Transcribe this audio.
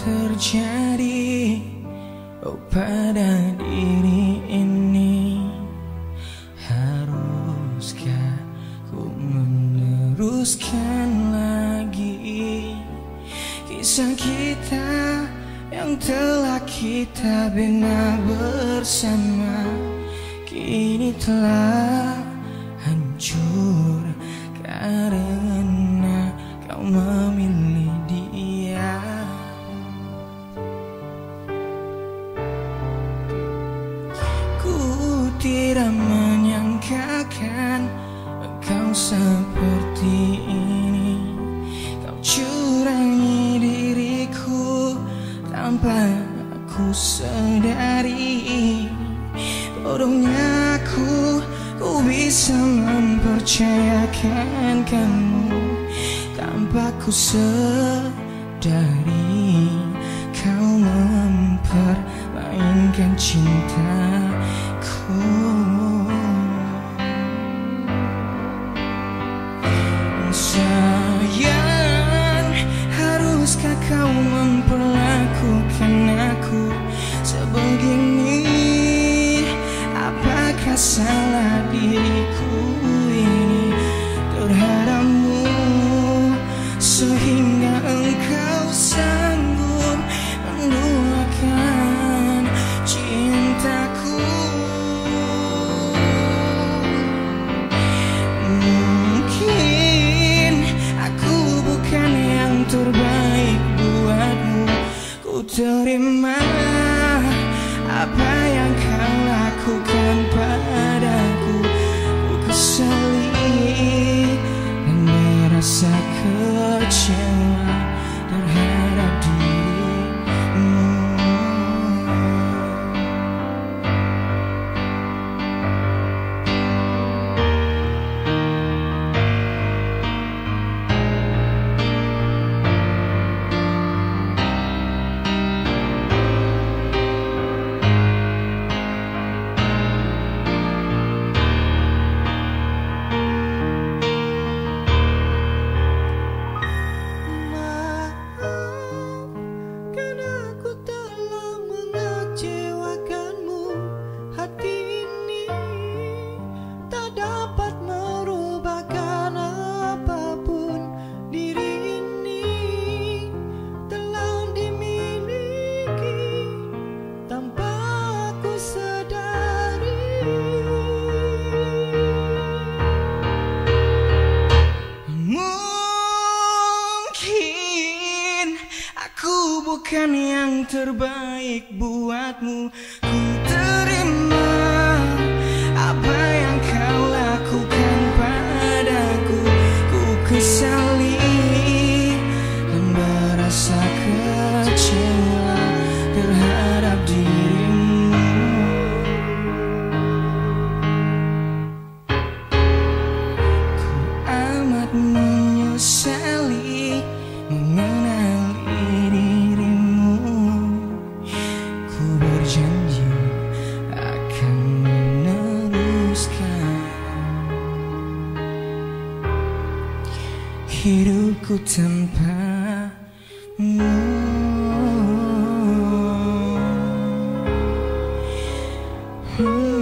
terjadi pada diri ini? Haruskah ku meneruskan lagi kisah kita yang telah kita bina bersama? Kini telah hancur karena kau memilih dia. Ku tidak menyangkakan kau seperti ini. Kau curangi diriku tanpa aku sadari. Bodohnya aku bisa mempercayakan kamu tanpa ku sadari. Kau mempermainkan cintaku. Sayang, haruskah kau memperlakukan aku sebegini? Apakah salah diriku ini terhadapmu sehingga engkau sanggup menduakan cintaku? Mungkin aku bukan yang terbaik buatmu. Ku terima apa yang kau lakukan padaku. Ku kesali dan merasa kecewa terhadap dirimu. Bukan yang terbaik buatmu. Ku terima apa yang kau lakukan padaku. Ku kesali dan merasa kecewa terhadap dirimu. Ku amat menyesali mengenali dirimu. Ku berjanji akan meneruskan hidupku tanpamu.